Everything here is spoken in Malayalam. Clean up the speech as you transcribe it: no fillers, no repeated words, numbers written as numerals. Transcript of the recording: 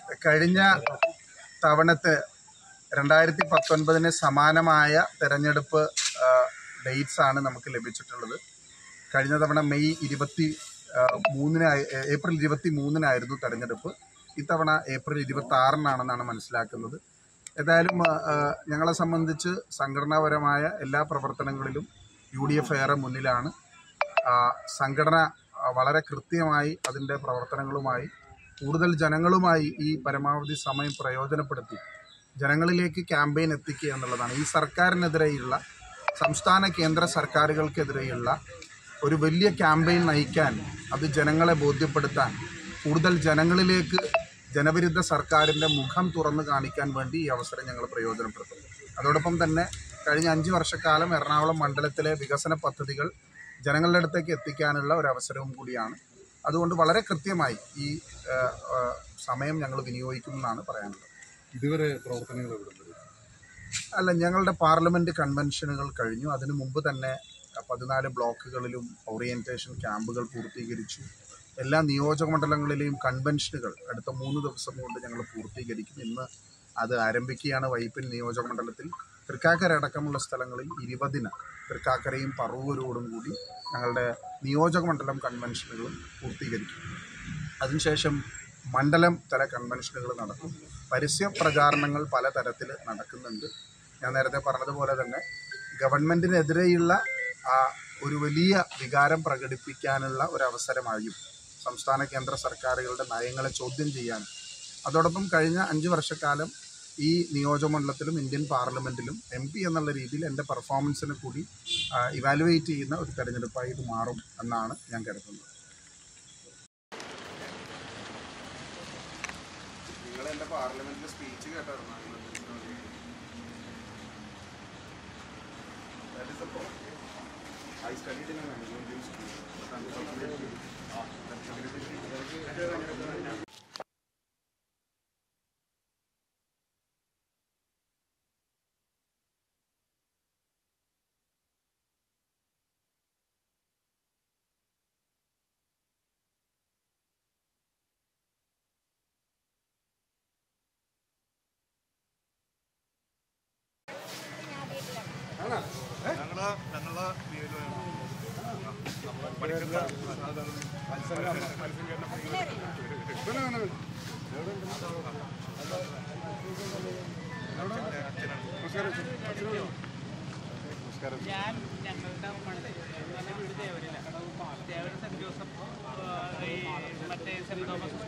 കഴിഞ്ഞ തവണത്തെ 2019 സമാനമായ തെരഞ്ഞെടുപ്പ് ഡേറ്റ്സ് ആണ് നമുക്ക് ലഭിച്ചിട്ടുള്ളത്. കഴിഞ്ഞ തവണ ഏപ്രിൽ 23-നായിരുന്നു തെരഞ്ഞെടുപ്പ്. ഇത്തവണ ഏപ്രിൽ 26-നാണെന്നാണ് മനസ്സിലാക്കുന്നത്. ഏതായാലും ഞങ്ങളെ സംബന്ധിച്ച് സംഘടനാപരമായ എല്ലാ പ്രവർത്തനങ്ങളിലും UDF ഏറെ മുന്നിലാണ്. സംഘടന വളരെ കൃത്യമായി അതിൻ്റെ പ്രവർത്തനങ്ങളുമായി കൂടുതൽ ജനങ്ങളുമായി ഈ പരമാവധി സമയം പ്രയോജനപ്പെടുത്തി ജനങ്ങളിലേക്ക് ക്യാമ്പയിൻ എത്തിക്കുക എന്നുള്ളതാണ്. ഈ സർക്കാരിനെതിരെയുള്ള സംസ്ഥാന കേന്ദ്ര സർക്കാരുകൾക്കെതിരെയുള്ള ഒരു വലിയ ക്യാമ്പയിൻ നയിക്കാൻ, അത് ജനങ്ങളെ ബോധ്യപ്പെടുത്താൻ, കൂടുതൽ ജനങ്ങളിലേക്ക് ജനവിരുദ്ധ സർക്കാരിൻ്റെ മുഖം തുറന്നു കാണിക്കാൻ വേണ്ടി ഈ അവസരം ഞങ്ങൾ പ്രയോജനപ്പെടുത്തും. അതോടൊപ്പം തന്നെ കഴിഞ്ഞ 5 വർഷക്കാലം എറണാകുളം മണ്ഡലത്തിലെ വികസന പദ്ധതികൾ ജനങ്ങളുടെ അടുത്തേക്ക് എത്തിക്കാനുള്ള ഒരു അവസരവും കൂടിയാണ്. അതുകൊണ്ട് വളരെ കൃത്യമായി ഈ സമയം ഞങ്ങൾ വിനിയോഗിക്കുമെന്നാണ് പറയാനുള്ളത്. ഇതുവരെ പ്രവർത്തനങ്ങൾ അല്ല, ഞങ്ങളുടെ പാർലമെൻറ്റ് കൺവെൻഷനുകൾ കഴിഞ്ഞു. അതിനു മുമ്പ് തന്നെ 14 ബ്ലോക്കുകളിലും ഓറിയൻറ്റേഷൻ ക്യാമ്പുകൾ പൂർത്തീകരിച്ചു. എല്ലാ നിയോജക മണ്ഡലങ്ങളിലെയും കൺവെൻഷനുകൾ അടുത്ത 3 ദിവസം കൊണ്ട് ഞങ്ങൾ പൂർത്തീകരിക്കും. ഇന്ന് അത് ആരംഭിക്കുകയാണ്. വൈപ്പിൻ നിയോജക മണ്ഡലത്തിൽ തൃക്കാക്കര അടക്കമുള്ള സ്ഥലങ്ങളിൽ 20-ന് തൃക്കാക്കരയും പറവൂരോടും കൂടി ഞങ്ങളുടെ നിയോജക മണ്ഡലം കൺവെൻഷനുകളും പൂർത്തീകരിക്കും. അതിനുശേഷം മണ്ഡലം തല കൺവെൻഷനുകൾ നടക്കും. പരസ്യ പ്രചാരണങ്ങൾ പലതരത്തിൽ നടക്കുന്നുണ്ട്. ഞാൻ നേരത്തെ പറഞ്ഞതുപോലെ തന്നെ ഗവൺമെൻറ്റിനെതിരെയുള്ള ഒരു വലിയ വികാരം പ്രകടിപ്പിക്കാനുള്ള ഒരവസരമായും സംസ്ഥാന കേന്ദ്ര സർക്കാരുകളുടെ നയങ്ങളെ ചോദ്യം ചെയ്യാനും, അതോടൊപ്പം കഴിഞ്ഞ 5 വർഷക്കാലം ഈ നിയോജകമണ്ഡലത്തിലും ഇന്ത്യൻ പാർലമെൻറ്റിലും MP എന്നുള്ള രീതിയിൽ എൻ്റെ പെർഫോമൻസിനെ കൂടി ഇവാലുവേറ്റ് ചെയ്യുന്ന ഒരു തെരഞ്ഞെടുപ്പായി ഇത് മാറും എന്നാണ് ഞാൻ കരുതുന്നത്. നിങ്ങൾ എൻ്റെ പാർലമെൻറ്റിലെ സ്പീച്ച് കേട്ടായിരുന്നു. I studied in a management school. ഞാൻ ഞങ്ങളുടെ വീട് ദേവരില്ല. ദേവരി സെൻറ്റ് ജോസഫ് മറ്റേ സെൻറ്റ് തോമസ്